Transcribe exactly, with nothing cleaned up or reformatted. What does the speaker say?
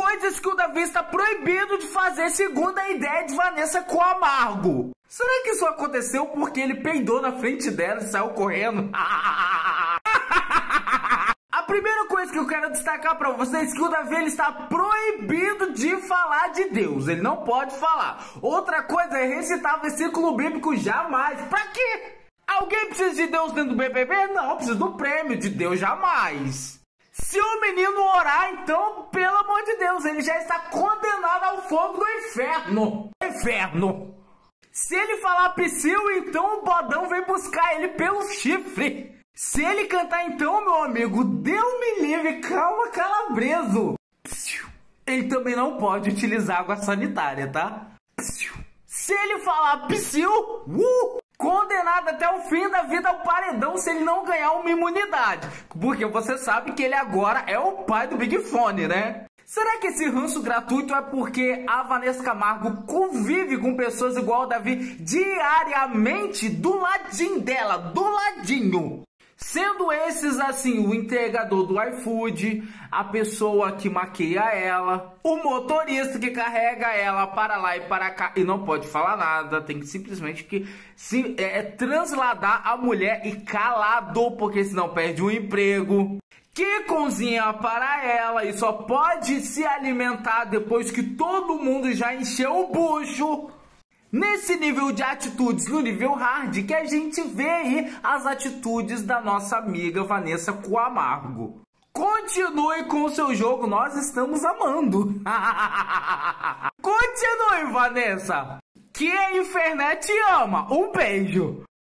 Coisas que o Davi está proibido de fazer segundo a ideia de Vanessa Camargo. Será que isso aconteceu porque ele peidou na frente dela e saiu correndo? A primeira coisa que eu quero destacar pra vocês é que o Davi ele está proibido de falar de Deus. Ele não pode falar. Outra coisa é recitar versículo bíblico jamais. Pra quê? Alguém precisa de Deus dentro do B B B? Não, precisa do prêmio de Deus jamais. Se o menino orar, então, pelo amor de Deus, ele já está condenado ao fogo do inferno. Inferno. Se ele falar psiu, então o bodão vem buscar ele pelo chifre. Se ele cantar, então, meu amigo, Deus me livre, calma, calabreso. Psiu. Ele também não pode utilizar água sanitária, tá? Psiu. Se ele falar psiu, uh, condenado até o fim da vida ao paredão se ele não ganhar uma imunidade. Porque você sabe que ele agora é o pai do Big Fone, né? Será que esse ranço gratuito é porque a Vanessa Camargo convive com pessoas igual o Davi diariamente do ladinho dela, do ladinho? Sendo esses, assim, o entregador do iFood, a pessoa que maquia ela, o motorista que carrega ela para lá e para cá e não pode falar nada, tem que simplesmente que se, é, é, transladar a mulher e calado, porque senão perde o emprego. Que cozinha para ela e só pode se alimentar depois que todo mundo já encheu o bucho. Nesse nível de atitudes, no nível hard, que a gente vê aí as atitudes da nossa amiga Vanessa Camargo. Continue com o seu jogo, nós estamos amando. Continue, Vanessa, que a internet ama. Um beijo.